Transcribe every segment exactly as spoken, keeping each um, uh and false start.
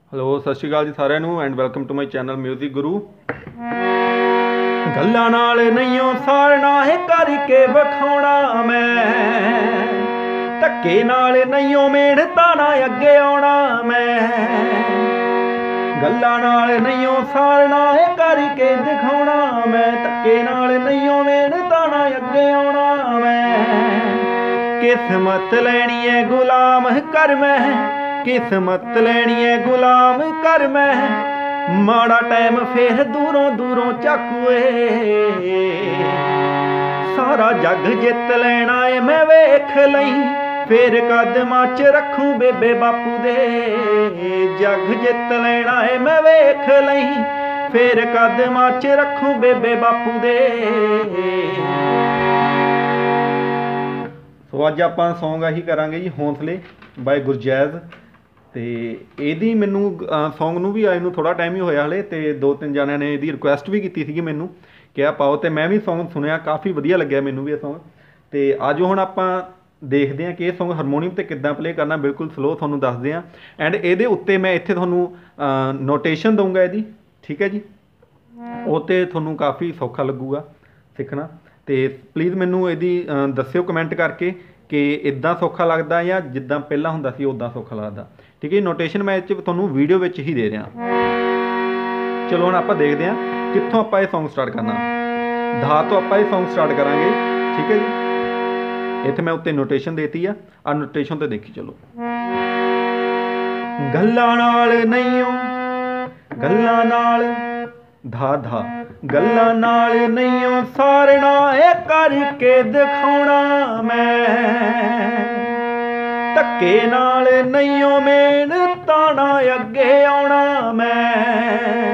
Hello सत श्री अकाल जी सारिਆਂ ਨੂੰ and welcome to my channel music guru. गल्लां नाल नहींओ सारना है करके विखाउणा मैं, धक्के नाल नहींओ मेहनतां ना अगे आउणा मैं। गल्लां नाल नहींओ सारना है करके दिखाउणा मैं, धक्के नाल नहींओ मेहनतां ना अगे आउणा मैं। किस्मत लैनी है गुलाम कर मैं, किस्मत लैनी है गुलाम कर मैं। माड़ा टाइम फिर दूरों दूरों झाकूए, सारा जग जित लैना है मैं वेख लई। फिर कदमां च रखूं बेबे बापू दे, जग जित लैना है मैं वेख लई। फिर कदमां च रखूं बेबे बापू दे। सो अज आपां सॉन्ग आही करांगे जी हौसले बाय गुरजैज। तो यदी मैनू सॉन्ग नू भी आए नू थोड़ा टाइम ही होया हले, तो दो तीन जणियां ने यदी रिक्वेस्ट भी की थी मैनू क्या पाओ, तो मैं भी सॉन्ग सुनिया, काफ़ी वधिया लग्या मैनू भी यह सॉन्ग। तो अज हुण आपां देखते हैं कि यह सॉन्ग हारमोनीयम ते किद्दां प्ले करना, बिल्कुल स्लो तुहानूं दसदे हैं। एंड ये उत्ते मैं इत्थे तुहानूं नोटेशन दूंगा यदी, ठीक है जी। वो तो तुहानूं काफ़ी सौखा लगूगा सीखना। तो प्लीज़ मैनू यदी दस्सिओ कमेंट करके कि इदां सौखा लगदा या जिद्दां पहलां हुंदा सी उदां सौखा लगदा, ठीक है। नोटेशन मैं इह तुहानूं वीडियो विच ही दे रहा। चलो हुण आपां देखदे हां कित्थों आपां इह सॉन्ग स्टार्ट करना। धा तो आपां इह सॉन्ग स्टार्ट करांगे, ठीक है जी। इत्थे मैं उत्ते नोटेशन देती आ, आ नोटेशन ते देखी चलो। गल्लां नाल नहींओ गल्लां नाल धा धा गल्लां नाल नहींओ सारना ए करके दिखाउणा मैं। धक्के नाल नहींओ मेहनतां ना अगे आउणा मैं।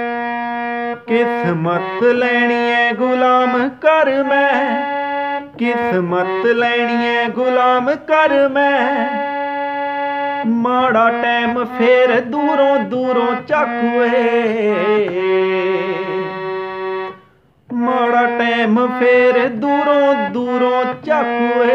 किस्मत लैनी है गुलाम कर मैं, किस्मत लैनी है गुलाम कर मैं। माड़ा टाइम फिर दूरों दूरों झाकूए, माड़ा टाइम फिर दूरों दूरों झाकूए।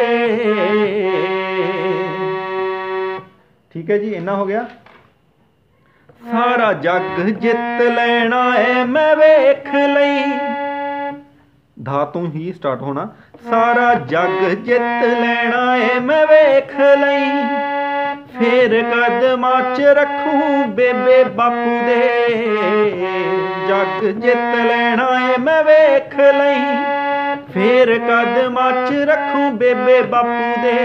ठीक है जी, इन्ना हो गया। सारा जग जित लेना है मैं वेख लई, धा तो ही स्टार्ट होना। सारा जग जित लेना है मैं वेख लई। फिर कदमां च रखूं बेबे बापू दे, जग जित लेना है मैं वेख लई। फिर कदमां च रखूं बेबे बापू दे।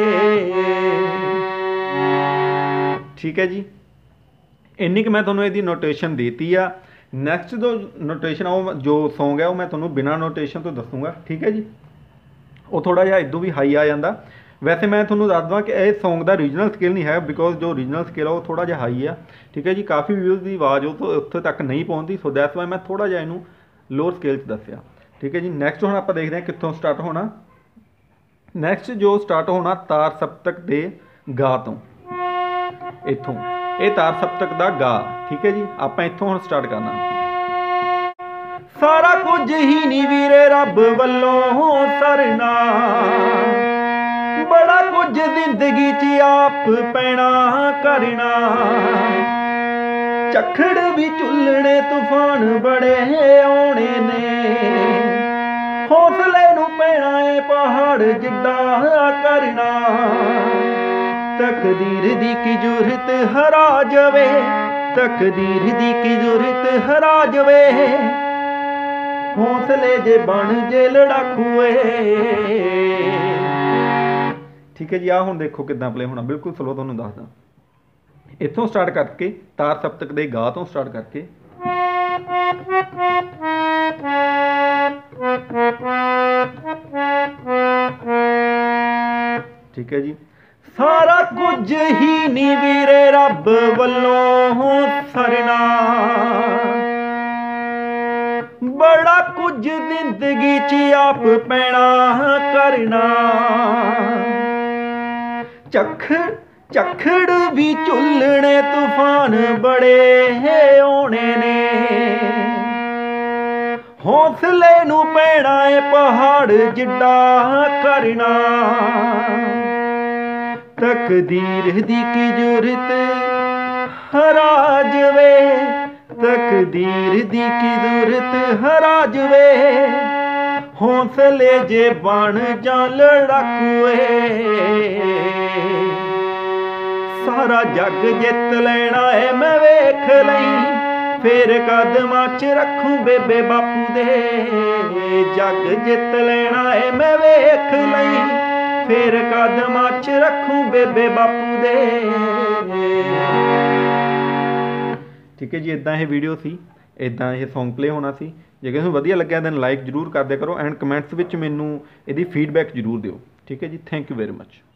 ठीक है जी, इन्नी कि मैं तुहानूं इहदी नोटेशन देती आ। नैक्सट जो नोटेशन आ जो सॉन्ग है वो मैं तुहानूं बिना नोटेशन तो दसूँगा, ठीक है जी। वो थोड़ा जिहा इदों भी हाई आ जाता। वैसे मैं तुहानूं दस देवां कि इस सॉन्ग का रीजनल स्केल नहीं है, बिकॉज जो रीजनल स्केल है वो थोड़ा जिहा हाई है, ठीक है जी। काफ़ी व्यूज़ की आवाज़ वो उत्थे तक नहीं पहुँचती, सो दैट्स वाई मैं थोड़ा जिहा इनू लोअर स्केल च दस्सिया, ठीक है जी। नैक्सट हुण आपां देखते हैं कित्थों स्टार्ट होना। नैक्सट जो स्टार्ट होना तार सप्तक दे गा तो, इत्थों ये तार सप्तक दा गा, ठीक है जी। आपां इत्थों हुण स्टार्ट करना। सारा कुछ ही नी वीरे रब वल्लों सरना, बड़ा कुछ जिंदगी च आप पैना करना। झक्खड़ भी झुलने तूफान बड़े आने ने, हौसले नू पैना है पहाड़ जिड्डा करना। तकदीर दी की जरूरत हरा जावे, तकदीर दी की जरूरत हरा जावे। हौसले जे बन जे लड़ाकूए। ठीक है जी, आ हुण देखो किद्दां प्ले होना, बिल्कुल स्लो तुहानूं दसदा। इत्थों स्टार्ट करके तार सप्तक दे गा तो स्टार्ट करके ठीक है जी। सारा कुछ ही नी वीरे रब वल्लों सरना, बड़ा कुछ जिंदगी च आप पैना करना। झक्खड़ झक्खड़ भी झुलने तूफान बड़े आने ने, हौसले नू पैना है पहाड़ जिड्डा करना। तकदीर दी की जरूरत ਹਰਾ ਜਵੇ, ਤਕਦੀਰ ਦੀ ਕੀ ਜ਼ਰੂਰਤ ਹਰਾ ਜਵੇ, ਹੌਸਲੇ ਜੇ ਬਣ ਜਾਂ ਲੜਾਕੂਏ, ਸਾਰਾ ਜੱਗ ਜਿੱਤ ਲੈਣਾ ਏ ਮੈਂ ਵੇਖ ਲਈ, ਫੇਰ ਕਦਮਾਂ 'ਚ ਰੱਖੂ ਬੇਬੇ ਬਾਪੂ ਦੇ, ਜੱਗ ਜਿੱਤ ਲੈਣਾ ਏ ਮੈਂ ਵੇਖ ਲਈ, ਫੇਰ ਕਦਮਾਂ 'ਚ ਰੱਖੂ ਬੇਬੇ ਬਾਪੂ ਦੇ। ਠੀਕ ਹੈ ਜੀ, ਇਦਾਂ ਇਹ ਵੀਡੀਓ ਸੀ, ਇਦਾਂ ਇਹ ਸੌਂਗ ਪਲੇ ਹੋਣਾ ਸੀ। ਜੇ ਕਿਸੇ ਨੂੰ ਵਧੀਆ ਲੱਗਿਆ ਦੈਨ ਲਾਈਕ ਜ਼ਰੂਰ ਕਰ ਦਿਆ ਕਰੋ, ਐਂਡ ਕਮੈਂਟਸ ਵਿੱਚ ਮੈਨੂੰ ਇਹਦੀ ਫੀਡਬੈਕ ਜ਼ਰੂਰ ਦਿਓ। ਠੀਕ ਹੈ ਜੀ, ਥੈਂਕ ਯੂ ਵੈਰੀ ਮਚ।